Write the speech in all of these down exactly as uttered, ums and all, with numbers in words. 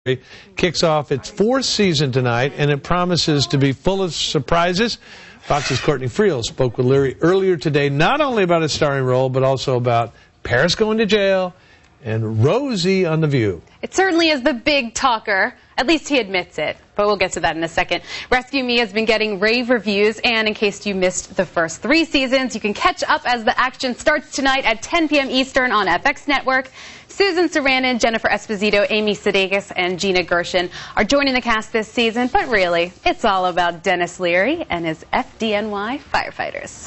Kicks off its fourth season tonight, and it promises to be full of surprises. Fox's Courtney Friel spoke with Leary earlier today, not only about his starring role, but also about Paris going to jail and Rosie on The View. It certainly is the big talker. At least he admits it, but we'll get to that in a second. Rescue Me has been getting rave reviews, and in case you missed the first three seasons, you can catch up as the action starts tonight at ten p m Eastern on F X Network. Susan Sarandon, Jennifer Esposito, Amy Sudeikis, and Gina Gershon are joining the cast this season, but really, it's all about Denis Leary and his F D N Y firefighters.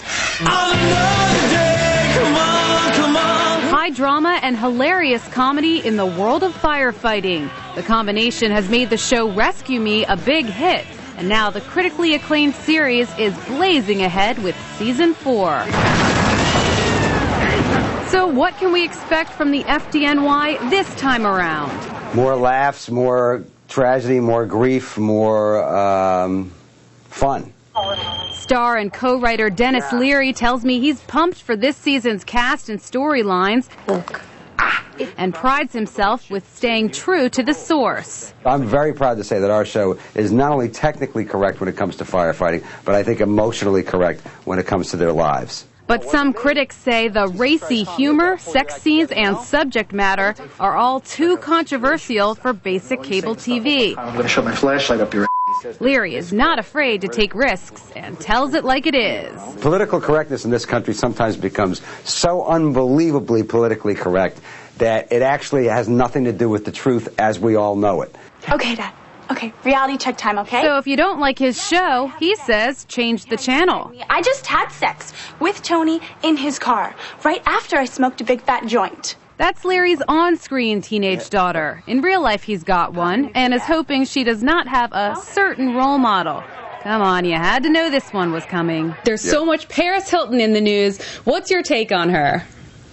Day, come on, come on. High drama and hilarious comedy in the world of firefighting. The combination has made the show Rescue Me a big hit, and now the critically acclaimed series is blazing ahead with season four. So what can we expect from the F D N Y this time around? More laughs, more tragedy, more grief, more um, fun. Star and co-writer Denis Leary tells me he's pumped for this season's cast and storylines and prides himself with staying true to the source. I'm very proud to say that our show is not only technically correct when it comes to firefighting, but I think emotionally correct when it comes to their lives. But some critics say the racy humor, sex scenes, and subject matter are all too controversial for basic cable T V. I'm going to shove my flashlight up your ass. Leary is not afraid to take risks and tells it like it is. Political correctness in this country sometimes becomes so unbelievably politically correct that it actually has nothing to do with the truth as we all know it. Okay, Dad. Okay, reality check time, okay? So if you don't like his show, he says change the channel. I just had sex with Tony in his car, right after I smoked a big fat joint. That's Leary's on-screen teenage daughter. In real life, he's got one, and is hoping she does not have a certain role model. Come on, you had to know this one was coming. There's Yep. so much Paris Hilton in the news. What's your take on her?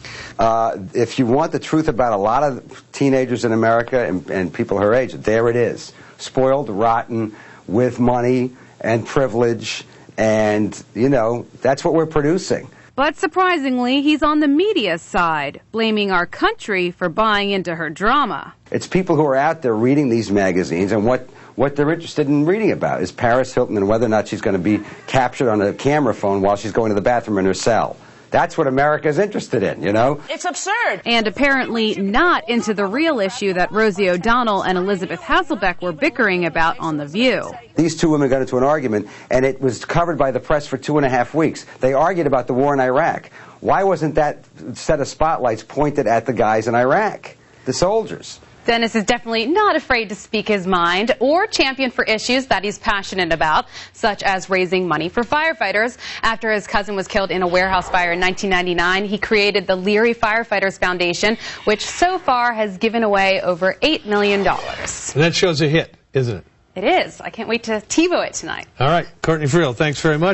Uh, if you want the truth about a lot of teenagers in America and, and people her age, there it is. Spoiled, rotten, with money and privilege, and, you know, that's what we're producing. But surprisingly, he's on the media's side, blaming our country for buying into her drama. It's people who are out there reading these magazines, and what, what they're interested in reading about is Paris Hilton and whether or not she's going to be captured on a camera phone while she's going to the bathroom in her cell. That's what America's interested in, you know? It's absurd. And apparently not into the real issue that Rosie O'Donnell and Elizabeth Hasselbeck were bickering about on The View. These two women got into an argument, and it was covered by the press for two and a half weeks. They argued about the war in Iraq. Why wasn't that set of spotlights pointed at the guys in Iraq, the soldiers? Denis is definitely not afraid to speak his mind or champion for issues that he's passionate about, such as raising money for firefighters. After his cousin was killed in a warehouse fire in nineteen ninety-nine, he created the Leary Firefighters Foundation, which so far has given away over eight million dollars. And that show's a hit, isn't it? It is. I can't wait to TiVo it tonight. All right, Courtney Friel, thanks very much.